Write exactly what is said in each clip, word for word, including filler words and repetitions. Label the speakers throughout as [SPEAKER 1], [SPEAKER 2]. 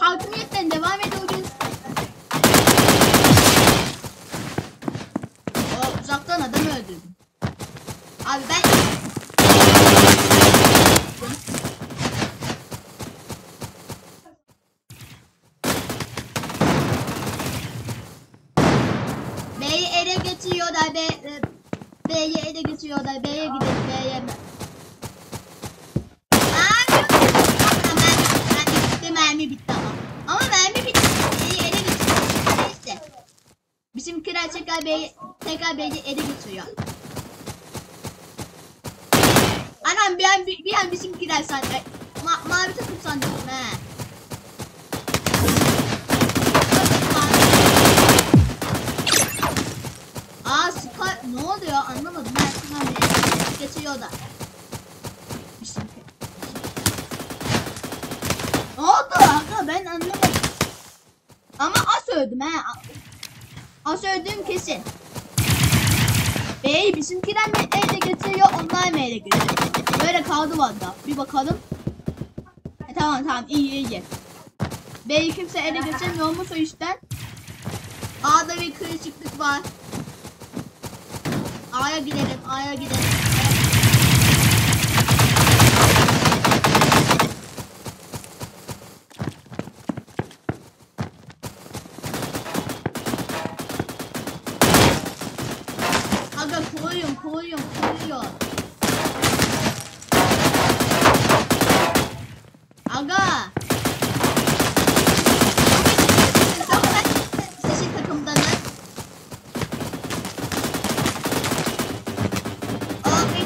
[SPEAKER 1] hakimiyetten devam ediyoruz. O uzaktan adam öldürdüm. Abi ben B'yi ele getiriyorlar. B B'yi ele getiriyorlar. B'ye gidelim. B'ye mi? Mermi bitti ama. Ama mermi bitti. B'yi ele getiriyor. Neyse. Bizimkiler tekrar B'yi tekrar B'yi ele getiriyor. Anam bir an bir, bir an bizimkiler sandı. Ma mavi takım sandım he. Aa Scar ne oluyor anlamadım. Ben şundan B'yi getiriyorlar. Bizimki. Ne oldu aga ben anlamadım. Ama az öldüm he. Az öldüm kesin. Bey bizimkiler mi ele getiriyor onlar mı ele getiriyor? Böyle kaldı valla. Bir bakalım. E, tamam tamam iyi iyi. Bey kimse ele getirmiyor mu o işten? A'da bir kırışıklık var. A'ya gidelim A'ya gidelim. Koyun koyun koyuyor. Aga. Seçin takımdanız. Abi.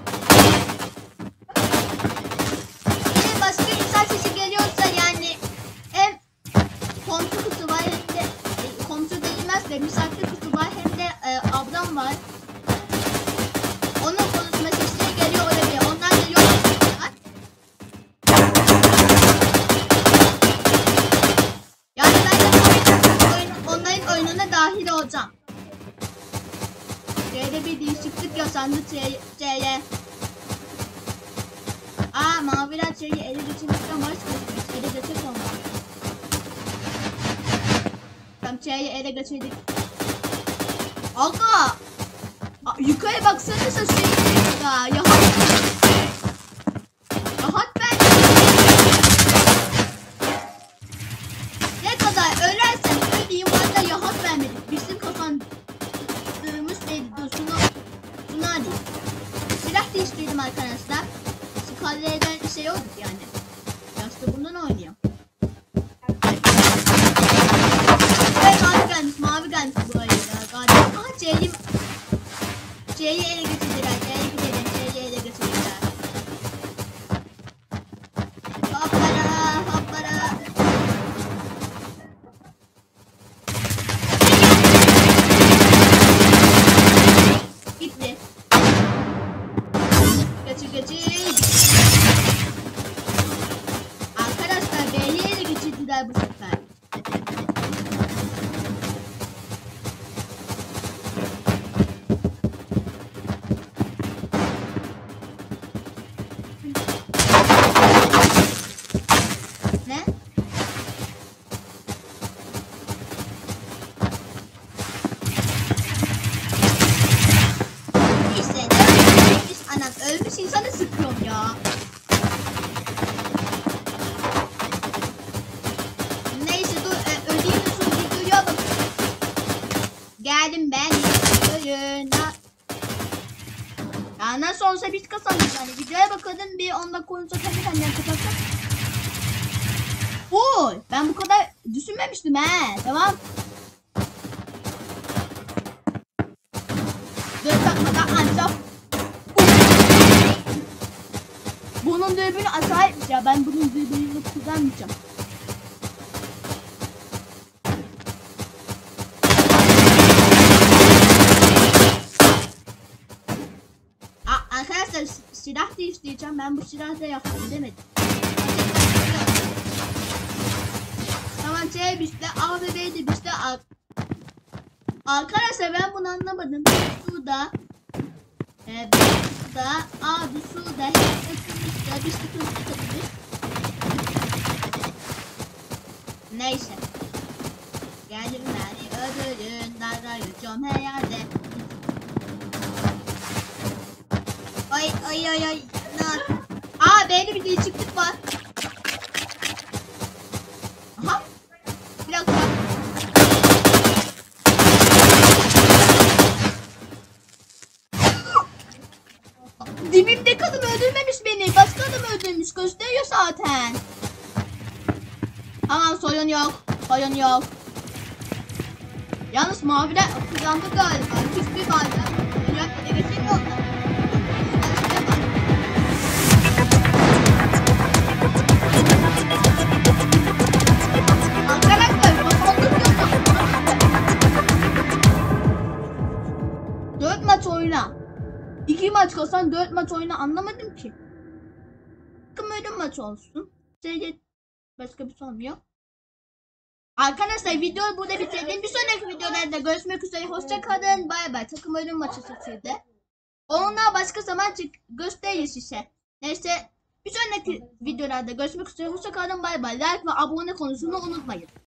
[SPEAKER 1] Bir başka insan sesi geliyorsa yani hem komşu kutu var hem de e, komşu değilmez de misafir kutu var hem de e, ablam var. Onun konuşma sesleri geliyor olabilir. Onlar geliyor olabilir. Yani ben de oyun, onların oyununa dahil olacağım. C'de bir değişiklik yaşandı C'ye. Aa maviler C'yi ele geçirmekten vazgeçmiş. Ele geçecek onlar. Tam C'yi ele geçirdik. Aga! Yukarı baksanıza şey ya yahat yahat ben ne kadar ölersen öleyim valla yahat vermedik bizim kazandığımız neydi şunu şunu alayım silah değiştirdim arkadaşlar Scarlet'den şey olduk yani yaşta bundan oynuyor evet mavi gelmiş mavi gelmiş buraya galiba aha C'yi C'yi ele getirdiler. C'ye gidelim. C'yi ele getirdiler. Hoplara hoplara. Gitti. Geçir geçir. Arkadaşlar B'yi ele getirdiler bu sefer. İnsanı sıkıyorum ya. Neyse dur e, öleyim de sonra videoya bak. Geldim ben oyuna. Ya nasıl olsa biz kazandık yani. Videoya bakalım bir on dakika olunca kendi kendine kapatsak. Oy ben bu kadar düşünmemiştim he. Tamam. Dört dakikada ancak. Bunun dürbünü acayipmiş ya. Ben bunun dürbününü kullanmayacağım. Aa, arkadaşlar silah değiştireceğim. Ben bu silahla yaptım demedim. Tamam C işte A ve B'de işte A. Arkadaşlar ben bunu anlamadım. Şurada e, da A bir şurada hep üstümüzde bir sıkıntı çıkabilir. Neyse. Geldim beni öldürün. Dalga yutacağım her yerde. Ay ay ay ay. Aa benim bir değişiklik var. Aha. Bir dakika. Dibimde kadın öldürmemiş beni. Başka adam öldürmüş. Gösteriyor zaten. Tamam sorun yok. Sorun yok. Yalnız maviler kazandı galiba. Hiçbir galiba. Dünya ele geçemiyorlar. Arkadaşlar kazandık yok. Dört maç oyna. İki maç kazan, dört maç oyna, anlamadım ki. Takım ölüm maç olsun. Seyret. Başka bir şey olmuyor. Arkadaşlar videoyu burada bitirdim. Bir sonraki videolarda görüşmek üzere. Hoşça kalın. Bay bay. Takım ölüm maçı seçildi. Onunla başka zaman gösteririz size. Neyse. Bir sonraki videolarda görüşmek üzere. Hoşça kalın. Bay bay. Like ve abone konusunu unutmayın.